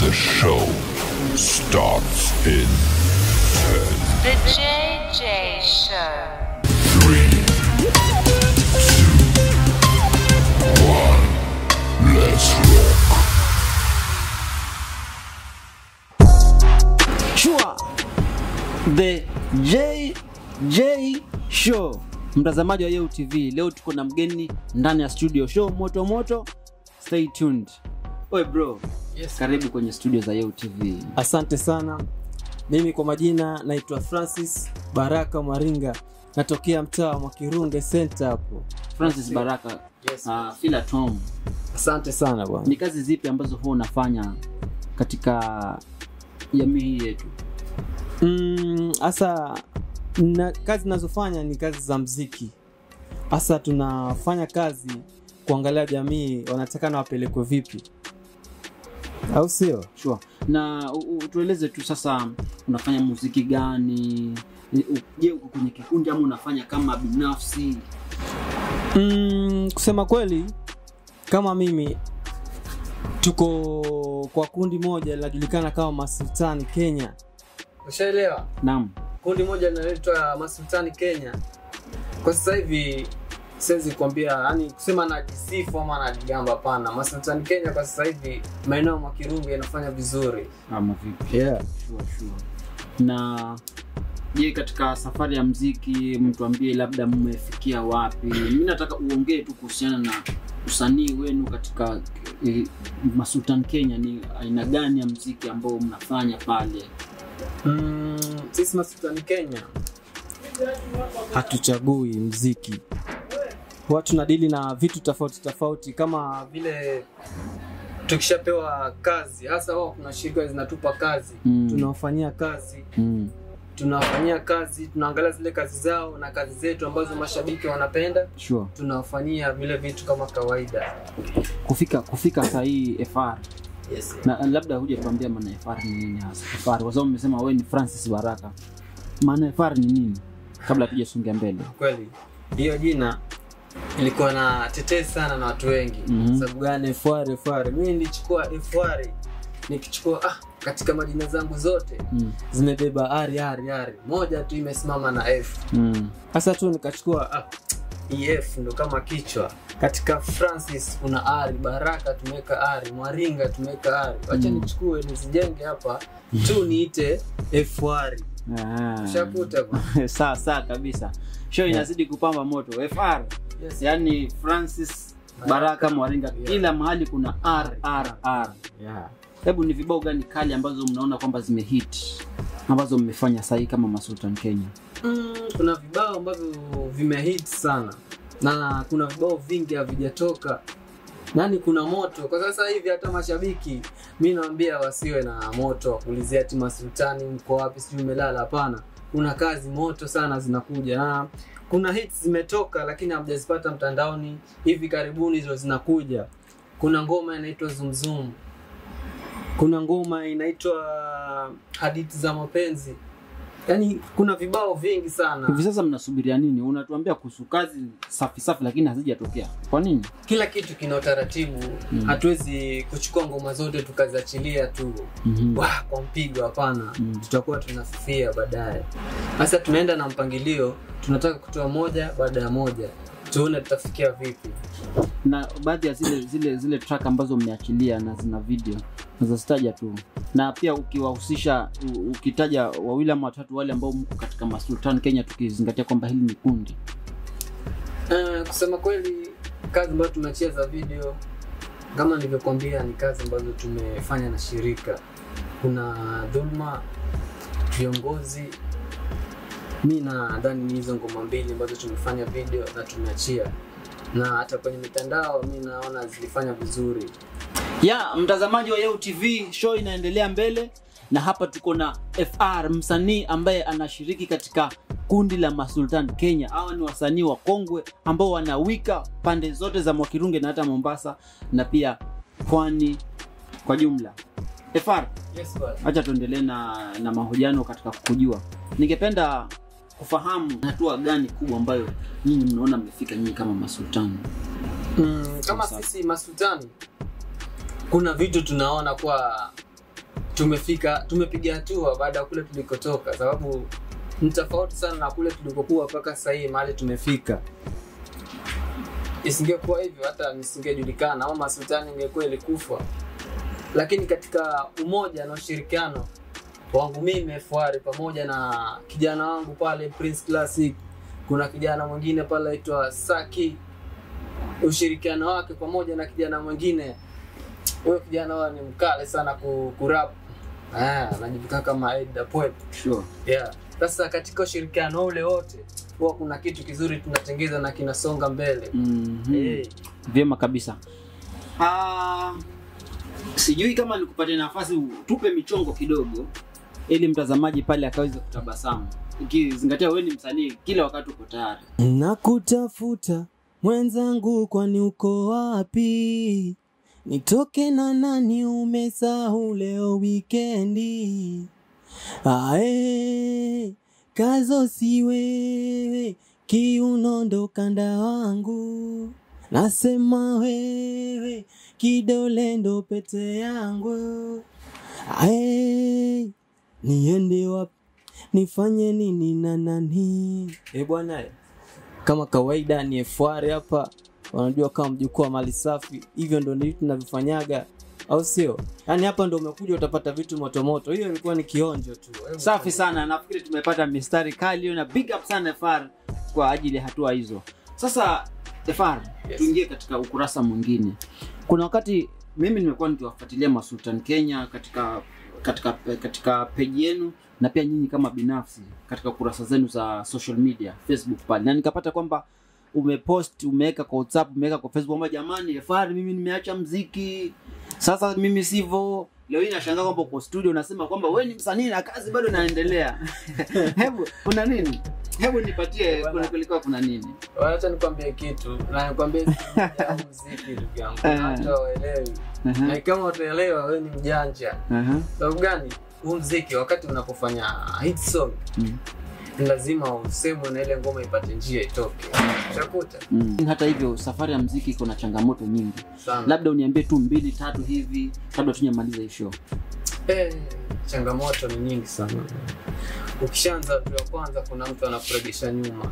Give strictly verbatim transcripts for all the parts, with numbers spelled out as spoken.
The show starts in ten. The J J Show. three, two, one. Let's rock. Shua. The J J Show. Mtazamaji wa Yeu T V, leo tuko na mgeni ndani ya studio. Show moto moto. Stay tuned. Oi bro. Yes. Karibu kwenye studio za Yeu T V. Asante sana. Mimi kwa majina naitwa Francis Baraka Maringa. Natokea mtaa wa Mwakirunge Center hapo. Francis Baraka. Yes. Uh, feel at home. Asante sana bwana. Ni kazi zipi ambazo huwa unafanya katika jamii yetu? Mm, asa na, kazi ninazofanya ni kazi za muziki. Asa tunafanya kazi kuangalia jamii wanataka na wapelekwe vipi. Au sio? Sure. Na tueleze tu sasa unafanya muziki gani? Je, uko kwenye kikundi ama unafanya kama binafsi? Mm, kusema kweli kama mimi tuko kwa kundi moja linajulikana kama MASULTANA Kenya. Ushaelewa? Naam. Kundi moja linaloitwa MASULTANA Kenya. Kwa sasa hivi siwezi kuambia, yani kusema na kisifu ama na jigamba hapana. MASULTANA Kenya kwa sasa hivi maeneo ya Kirungu yanafanya vizuri. Ama vipi? Yeah. Sure, sure. Na je, katika safari ya muziki mtuambie labda mmefikia wapi? Mimi nataka uongee tu kuhusiana na usanii wenu katika eh, MASULTANA Kenya. Ni aina gani ya muziki ambao mnafanya pale? Mm, sisi MASULTANA Kenya hatuchagui muziki. Watu tunadili na vitu tofauti tofauti kama vile tukishapewa kazi, hasa wao kuna shirika zinatupa kazi, mm. tunawafanyia kazi. Mm. Tunawafanyia kazi, tunaangalia zile kazi zao na kazi zetu ambazo mashabiki wanapenda. Sure. Tunawafanyia vile vitu kama kawaida. Kufika kufika saa hii F R. Yes. Na labda huje tuambia maana F R ni nini hasa? F R, kwa sababu umesema wewe ni Francis Baraka. Maana F R ni nini? Kabla tujasonga mbele. Kweli. Hiyo jina ilikuwa na tetesi sana na watu wengi. Mm-hmm. Sababu gani F R F R? Mimi nilichukua F R. Nikichukua ah katika majina zangu zote mm. zimebeba ari ari ari. Moja tu imesimama na F. Mm. Sasa tu nikachukua ah E F ndo kama kichwa. Katika Francis kuna ari, Baraka tumeka ari, Maringa tumeka ari. Acha mm. nichukue nisijenge hapa tu niite F R. Ah. Shakuta bwana. Sawa sawa kabisa. Show inazidi kupamba moto. F R. Yes. Yaani Francis Baraka Maringa, yeah. Kila mahali kuna R R R. Yeah. Hebu ni vibao gani kali ambazo mnaona kwamba zimehit ambazo mmefanya sahi kama MASULTANA Kenya? Mm, kuna vibao ambavyo vimehit sana na kuna vibao vingi havijatoka. Nani kuna moto kwa sasa hivi, hata mashabiki mimi naambia wasiwe na moto kuulizia ati MASULTANA mko wapi, si umelala. Hapana, kuna kazi moto sana zinakuja na kuna hits zimetoka lakini hamjazipata mtandaoni. Hivi karibuni hizo zinakuja. Kuna ngoma inaitwa Zumzum. Kuna ngoma inaitwa Hadithi za Mapenzi. Yaani kuna vibao vingi sana. Hivi sasa mnasubiria nini? Unatuambia kuhusu kazi safi safi lakini hazijatokea. Kwa nini? Kila kitu kina utaratibu. Mm. Hatuwezi kuchukua ngoma zote tukaziachilia tu. Mm-hmm. Wah, kwa mpigo hapana. Mm. Tutakuwa tunafifia baadaye. Sasa tunaenda na mpangilio, tunataka kutoa moja baada ya moja. Tuone tutafikia vipi. Na baadhi ya zile zile zile track ambazo mmeachilia na zina video nazitaja tu. Na pia ukiwahusisha ukitaja wawili ama watatu wale ambao mko katika MASULTANA Kenya, tukizingatia kwamba hili ni kundi. Uh, kusema kweli kazi ambazo tumeachia za video kama nilivyokuambia ni kazi ambazo tumefanya na shirika. Kuna Dhulma, Viongozi. Mimi nadhani hizo ngoma mbili ambazo tumefanya video na tumeachia. Na hata kwenye mitandao mimi naona zilifanya vizuri. Ya, mtazamaji wa Yeu T V, show inaendelea mbele na hapa tuko na F R, msanii ambaye anashiriki katika kundi la MASULTANA Kenya. Hawa ni wasanii wa kongwe ambao wanawika pande zote za Mwakirunge na hata Mombasa na pia Pwani kwa jumla. F R, yes boss. Acha tuendelee na na mahojiano katika kukujua. Ningependa kufahamu hatua gani kubwa ambayo nyinyi mnaona mmefika nyinyi kama MASULTANA. Mm, kama sisi MASULTANA kuna vitu tunaona kwa tumefika tumepiga hatua baada ya kule tulikotoka, sababu ni tofauti sana na kule tulikokuwa mpaka sasa hivi mahali tumefika. Isingekuwa hivyo hata nisingejulikana au Masultana ingekuwa ilikufa. Lakini katika umoja na ushirikiano wangu mimi F R pamoja na kijana wangu pale Prince Classic, kuna kijana mwingine pale aitwa Saki, ushirikiano wake pamoja na kijana mwingine, huyo kijana wao ni mkale sana ku, ku rap. Ah, anajivuta kama Ed Poet. Sure. Yeah. Sasa katika ushirikiano ule wote huwa kuna kitu kizuri tunatengeza na kinasonga mbele. Mhm. Eh, Vyema kabisa. Ah, sijui kama nikupatie nafasi tupe michongo kidogo ili mtazamaji pale akaweze kutabasamu. Ukizingatia wewe ni msanii kila wakati uko tayari. Nakutafuta mwenzangu, kwani uko wapi? Nitoke na nani, umesahau leo weekendi? Ae, kazo si wewe, kiuno ndo kanda wangu. Nasema wewe, kidole ndo pete yangu. Ae, niende wapi, nifanye nini na nani? Eh bwana, kama kawaida ni F R hapa. Wanajua kama mjukuu wa mali safi, hivyo ndio ndio tunavyofanyaga, au sio? Yaani hapa ndio umekuja utapata vitu moto moto. Hiyo ilikuwa ni kionjo tu. Safi sana, nafikiri tumepata mistari kali na big up sana F R kwa ajili ya hatua hizo. Sasa F R, yes, tuingie katika ukurasa mwingine. Kuna wakati mimi nimekuwa nikiwafuatilia Masultan Kenya katika katika katika page yenu na pia nyinyi kama binafsi katika kurasa zenu za social media, Facebook pale. Na nikapata kwamba umepost, umeweka kwa WhatsApp, umeweka kwa Facebook kwamba jamani F R, mimi nimeacha muziki. Sasa mimi sivyo. Leo hii nashangaa kwamba kwa studio unasema kwamba wewe ni msanii na kazi bado inaendelea. Hebu kuna nini? Hebu nipatie kuna kulikuwa kuna nini? Wacha nikwambie kitu. Na nikwambie muziki ndugu yangu. Hata waelewi. Na kama utaelewa wewe ni mjanja. Aha. Sababu gani? Huu muziki wakati unapofanya hit song, mm, lazima usemwe na ile ngoma ipate njia itoke. Utakuta. Mm. Hata hivyo safari ya muziki iko na changamoto nyingi. Sana. Labda uniambie tu mbili tatu hivi kabla tunyamaliza hii show. Eh, changamoto ni nyingi sana. Ukishaanza tu ya kwanza kuna mtu anakuregesha nyuma.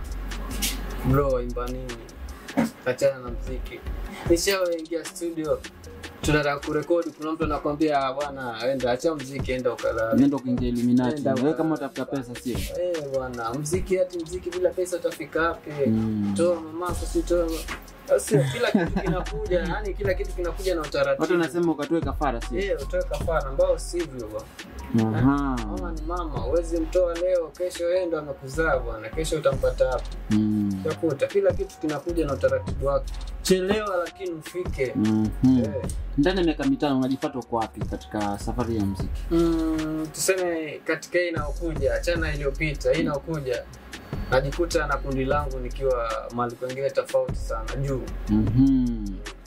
Bro, imba nini? Achana na muziki. Nishaingia studio, tunataka kurekodi, kuna mtu anakuambia bwana enda acha muziki, enda ukalala. Nenda kuingia Illuminati. Wewe kama utafuta pesa sio? Eh bwana, muziki hati muziki bila pesa utafika wapi? Mm. Toa mama usitoa. Sio kila kitu kinakuja, yani kila kitu kinakuja na utaratibu. Watu wanasema ukatoe kafara sio? Eh, utoe kafara ambao sivyo bwana. Aha. Mama ni mama, uwezi mtoa leo, kesho yeye ndo amekuzaa bwana, kesho utampata hapo. Mm. Utakuta kila kitu kinakuja na utaratibu wake. Chelewa lakini ufike. Mhm. Eh. Ndani ya miaka mitano unajipata uko wapi katika safari ya muziki? Mm, tuseme katika hii inayokuja, achana iliyopita, hii inayokuja najikuta na kundi langu nikiwa mahali kwingine tofauti sana juu. Mhm.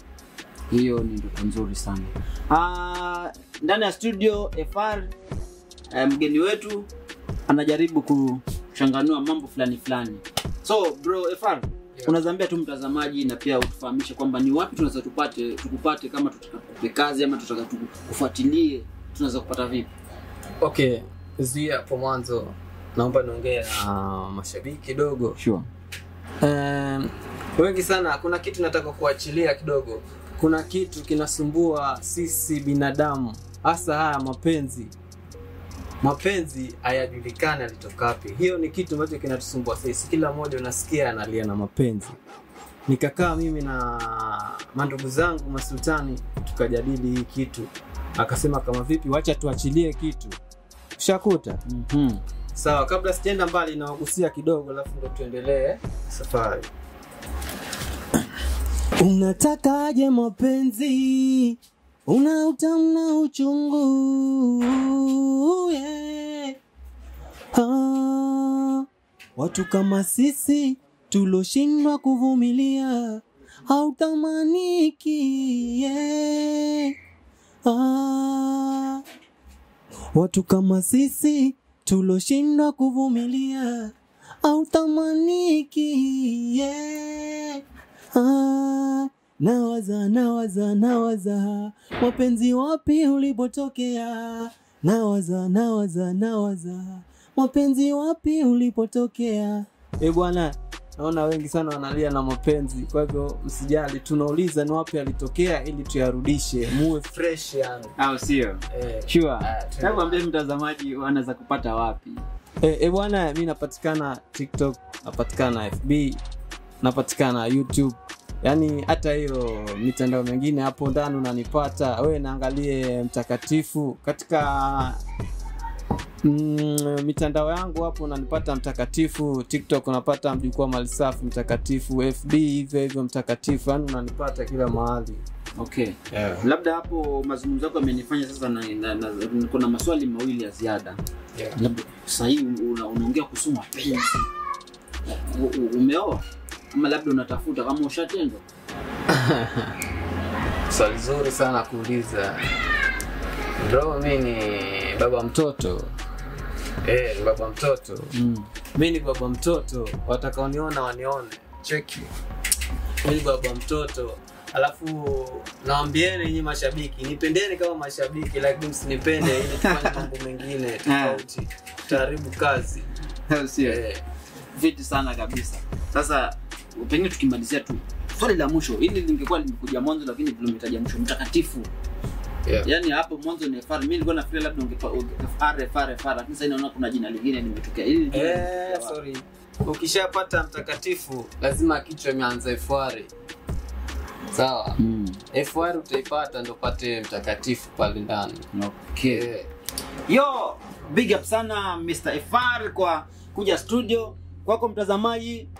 Hiyo ni ndoto nzuri sana. Ah, ndani ya studio F R, eh, mgeni wetu anajaribu kuchanganua mambo fulani fulani. So bro F R, yeah, unazambia tu mtazamaji na pia utufahamishe kwamba ni wapi tunaweza tupate tukupate, kama tutaka kupe kazi ama tutaka tukufuatilie, tunaweza kupata vipi? Okay, zia kwa mwanzo naomba niongee na uh, mashabiki kidogo. Sure. Um, wengi sana kuna kitu nataka kuachilia kidogo. Kuna kitu kinasumbua sisi binadamu, hasa haya mapenzi. Mapenzi hayajulikani alitoka wapi. Hiyo ni kitu ambacho kinatusumbua sisi. Kila mmoja unasikia analia na mapenzi. Nikakaa mimi na mandugu zangu Masultani tukajadili hii kitu. Akasema kama vipi wacha tuachilie kitu. Ushakuta? Mhm. Sawa, kabla sijaenda mbali na wagusia kidogo alafu ndo tuendelee safari. Unatakaje mapenzi? Una utamu na uchungu. Yeah. Ah, watu kama sisi tuloshindwa kuvumilia hautamaniki. Yeah. Ah, watu kama sisi tuloshindwa kuvumilia hautamaniki. Yeah. Ah, nawaza nawaza nawaza mapenzi wapi ulipotokea, nawaza nawaza nawaza mapenzi wapi ulipotokea. Eh bwana, naona wengi sana wanalia na mapenzi, kwa hivyo msijali, tunauliza ni wapi alitokea ili tuyarudishe muwe fresh yani. Au sio? Eh, Sure. Hebu ambie mtazamaji wanaweza kupata wapi? eh, eh bwana, mimi napatikana TikTok, napatikana F B, napatikana YouTube. Yaani hata hiyo mitandao mingine hapo ndani unanipata. Wewe naangalie Mtakatifu katika mm, mitandao yangu hapo unanipata Mtakatifu. TikTok unapata Mjukuu Malisafi Mtakatifu, F B hivyo hivyo Mtakatifu, yani unanipata kila mahali. Okay. Yeah. Labda hapo mazungumzo yako yamenifanya sasa na, na, na, na kuna maswali mawili ya ziada. Yeah. Labda sasa hivi una, unaongea kuhusu mapenzi. Umeoa? Ama labda unatafuta kama ushatendwa? Swali zuri sana kuuliza. Bro, mimi ni baba mtoto. Eh, ni baba mtoto. Mm. Mimi ni baba mtoto. Watakaoniona wanione. Cheki. Mimi ni baba mtoto. Alafu naambieni nyinyi mashabiki, nipendeni kama mashabiki, lakini msinipende ili tufanye mambo mengine tofauti. Tutaharibu kazi. Sio. Eh, vitu sana kabisa. Sasa pengine tukimalizia tu swali la mwisho, hili lingekuwa limekuja mwanzo lakini tulimetaja mwisho, Mtakatifu. Yeah. Yaani hapo mwanzo ni F R, mimi nilikuwa nafikiri labda ungepa F R F R F R, lakini sasa naona kuna jina lingine limetokea. Hili eh sorry. Ukishapata Mtakatifu lazima kichwa imeanza F R. Sawa. Mm. F R utaipata ndio pate Mtakatifu pale ndani. Okay. Yeah. Yo, big up sana Mister F R kwa kuja studio. Kwako mtazamaji,